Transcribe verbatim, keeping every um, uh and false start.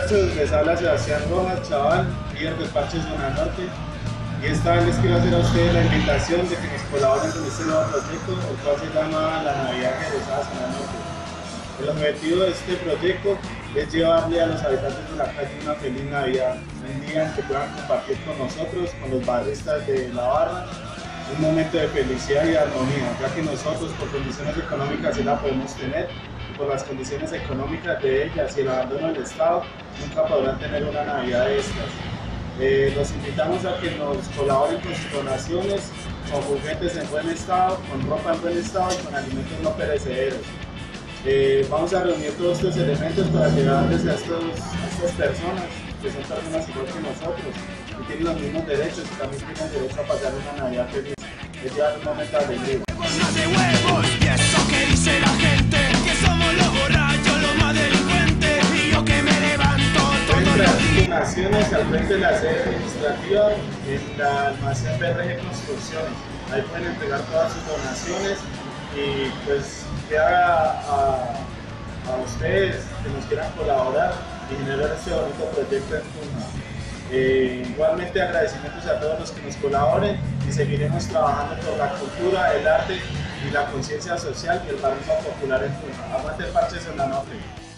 muchachos, les habla Sebastián Rojas, chaval, líder del Parche Zona Norte. Y esta vez les quiero hacer a ustedes la invitación de que nos colaboren con este nuevo proyecto, el cual se llama La Navidad Egresada Zona Norte. El objetivo de este proyecto es llevarle a los habitantes de la calle una feliz Navidad, un día en que puedan compartir con nosotros, con los barristas de la barra, un momento de felicidad y armonía, ya que nosotros por condiciones económicas sí la podemos tener, y por las condiciones económicas de ellas y el abandono del Estado, nunca podrán tener una Navidad de estas. Eh, los invitamos a que nos colaboren con sus donaciones, con juguetes en buen estado, con ropa en buen estado y con alimentos no perecederos. Eh, vamos a reunir todos estos elementos para llevarles a, estos, a estas personas, que son personas igual que nosotros, que tienen los mismos derechos y también tienen derecho a pasar una Navidad feliz, es llevar un momento de alegría. De huevos, y eso que dice la gente, que somos los borrachos, los más delincuentes, y yo que me levanto todos los días. Donaciones al frente de la sede administrativa en la almacén B R G Construcciones. Ahí pueden entregar todas sus donaciones y pues queda a, a ustedes que nos quieran colaborar y generar este bonito proyecto en Tunja. Eh, igualmente agradecimientos a todos los que nos colaboren y seguiremos trabajando por la cultura, el arte y la conciencia social y el barrismo popular en Tunja. Aguante el Parche Zona Norte.